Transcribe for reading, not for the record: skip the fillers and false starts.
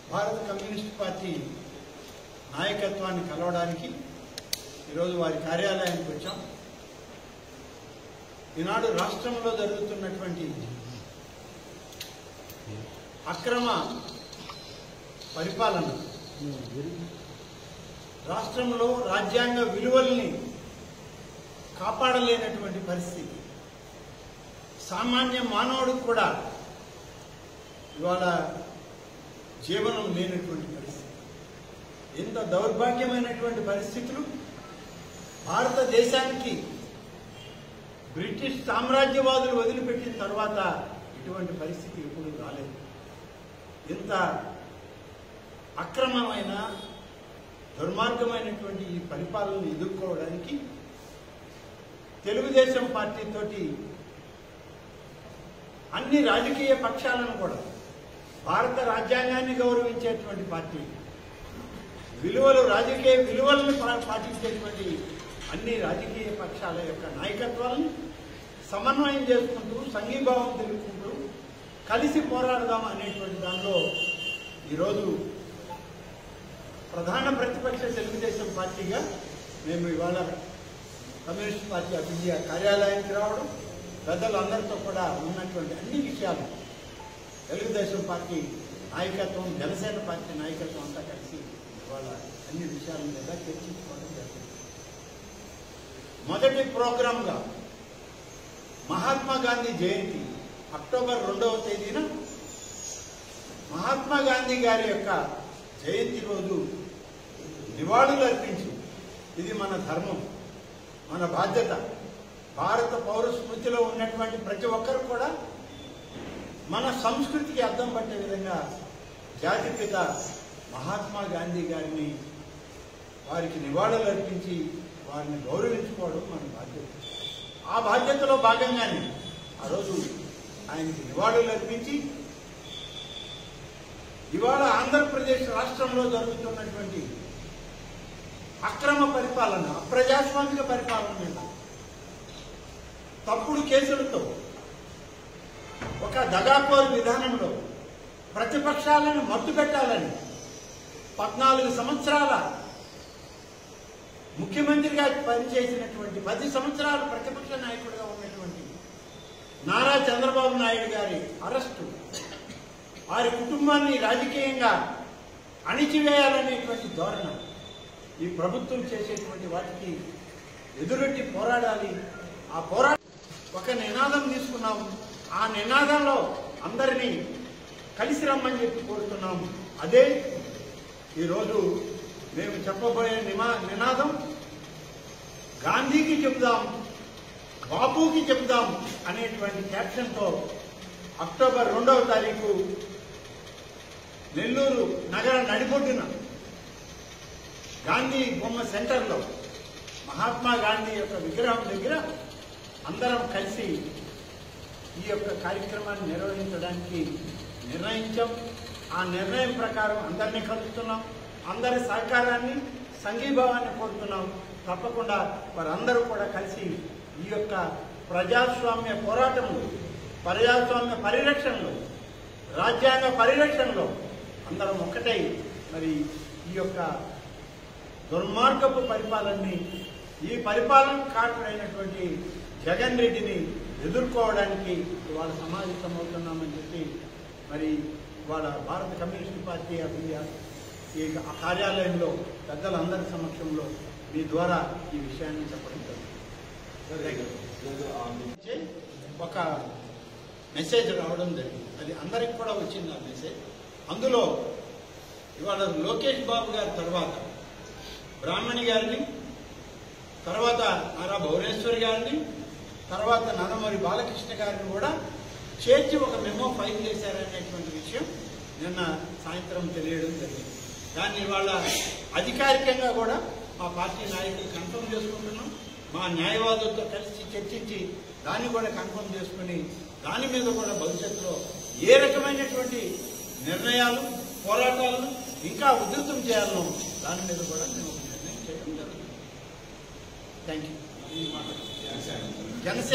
భారత communist party నాయకత్వాన్ని కలవడానికి ఈరోజు వారి కార్యాలయానికి వచ్చాం. ఈనాడు రాష్ట్రంలో జరుగుతున్నటువంటి అక్రమ పరిపాలన, రాష్ట్రంలో రాజ్యాంగ విలువల్ని కాపాడలేనటువంటి పరిస్థితి, సామాన్య మానవుడికి కూడా ఇవాళ జీవనం లేనటువంటి పరిస్థితి, ఎంత దౌర్భాగ్యమైనటువంటి పరిస్థితులు. భారతదేశానికి బ్రిటిష్ సామ్రాజ్యవాదులు వదిలిపెట్టిన తర్వాత ఇటువంటి పరిస్థితి ఎప్పుడు రాలేదు. ఎంత అక్రమమైన దుర్మార్గమైనటువంటి ఈ పరిపాలనను ఎదుర్కోవడానికి తెలుగుదేశం పార్టీతోటి అన్ని రాజకీయ పక్షాలను కూడా, భారత రాజ్యాంగాన్ని గౌరవించేటువంటి పార్టీ, రాజకీయ విలువలను పాటించేటువంటి అన్ని రాజకీయ పక్షాల యొక్క నాయకత్వాలను సమన్వయం చేసుకుంటూ, సంఘీభావం తెలుపుకుంటూ కలిసి పోరాడదాం అనేటువంటి దానిలో ఈరోజు ప్రధాన ప్రతిపక్ష తెలుగుదేశం పార్టీగా మేము ఇవాళ కమ్యూనిస్ట్ పార్టీ అభివృద్ధి కార్యాలయానికి రావడం, పెద్దలందరితో కూడా ఉన్నటువంటి అన్ని విషయాలు తెలుగుదేశం పార్టీ నాయకత్వం, జనసేన పార్టీ నాయకత్వం అంతా కలిసి ఇవాళ అన్ని విషయాల మీద చర్చించుకోవడం జరిగింది. మొదటి ప్రోగ్రాంగా మహాత్మా గాంధీ జయంతి అక్టోబర్ 2వ తేదీన మహాత్మా గాంధీ గారి యొక్క జయంతి రోజు నివాళులు అర్పించి, ఇది మన ధర్మం, మన బాధ్యత. భారత పౌర స్మృతిలో ఉన్నటువంటి ప్రతి ఒక్కరు కూడా మన సంస్కృతికి అద్దం పట్టే విధంగా జాతిపిత మహాత్మా గాంధీ గారిని వారికి నివాళులు అర్పించి వారిని గౌరవించుకోవడం మన బాధ్యత. ఆ బాధ్యతలో భాగంగానే ఆ రోజు ఆయనకి నివాళులు అర్పించి, ఇవాళ ఆంధ్రప్రదేశ్ రాష్ట్రంలో జరుగుతున్నటువంటి అక్రమ పరిపాలన, అప్రజాస్వామిక పరిపాలన మీద, తప్పుడు కేసులతో, ఒక దగాకోరు విధానంలో ప్రతిపక్షాలను మట్టుపెట్టాలని 14 సంవత్సరాల ముఖ్యమంత్రిగా పనిచేసినటువంటి, 10 సంవత్సరాలు ప్రతిపక్ష నాయకుడిగా ఉన్నటువంటి నారా చంద్రబాబు నాయుడు గారి అరెస్టు, వారి కుటుంబాన్ని రాజకీయంగా అణిచివేయాలనేటువంటి ధోరణ, ఈ ప్రభుత్వం చేసేటువంటి వాటికి ఎదురొట్టి పోరాడాలి. ఆ ఒక నినాదం తీసుకున్నాము. ఆ నినాదంలో అందరినీ కలిసి రమ్మని చెప్పి కోరుతున్నాము. అదే ఈరోజు మేము చెప్పబోయే నినాదం, గాంధీకి చెబుదాం, బాపుకి చెబుదాం అనేటువంటి క్యాప్షన్తో అక్టోబర్ 2వ తారీఖు నెల్లూరు నగర నడిబొడ్డున గాంధీ బొమ్మ సెంటర్లో మహాత్మా గాంధీ యొక్క విగ్రహం దగ్గర అందరం కలిసి ఈ యొక్క కార్యక్రమాన్ని నిర్వహించడానికి నిర్ణయించాం. ఆ నిర్ణయం ప్రకారం అందరినీ కలుస్తున్నాం, అందరి సహకారాన్ని, సంఘీభావాన్ని కోరుతున్నాం. తప్పకుండా వారందరూ కూడా కలిసి ఈ యొక్క ప్రజాస్వామ్య పోరాటంలో, ప్రజాస్వామ్య పరిరక్షణలో, రాజ్యాంగ పరిరక్షణలో అందరం ఒక్కటై మరి ఈ యొక్క దుర్మార్గపు పరిపాలనని, ఈ పరిపాలన కారణమైనటువంటి జగన్ రెడ్డిని ఎదుర్కోవడానికి ఇవాళ సమావేశమవుతున్నామని చెప్పి మరి ఇవాళ భారత కమ్యూనిస్ట్ పార్టీ ఈ కార్యాలయంలో పెద్దలందరి సమక్షంలో మీ ద్వారా ఈ విషయాన్ని చెప్పడం జరిగింది. ఒక మెసేజ్ రావడం జరిగింది, అది అందరికి కూడా వచ్చింది ఆ మెసేజ్. అందులో ఇవాళ లోకేష్ బాబు గారి తర్వాత బ్రాహ్మణి గారిని, తర్వాత నారా భువనేశ్వరి గారిని, తర్వాత నందమూరి బాలకృష్ణ గారిని కూడా చేర్చి ఒక మెమో ఫైల్ చేశారనేటువంటి విషయం నిన్న సాయంత్రం తెలియడం జరిగింది. దాన్ని ఇవాళ అధికారికంగా కూడా మా పార్టీ నాయకులు కన్ఫర్మ్ చేసుకుంటున్నాం. మా న్యాయవాదులతో కలిసి చర్చించి దాన్ని కూడా కన్ఫర్మ్ చేసుకుని దాని మీద కూడా భవిష్యత్తులో ఏ రకమైనటువంటి నిర్ణయాలు, పోరాటాలను ఇంకా ఉధృతం చేయాలనో దాని మీద కూడా మేము నిర్ణయం చేయడం జరుగుతుంది. Thank you. జనసేన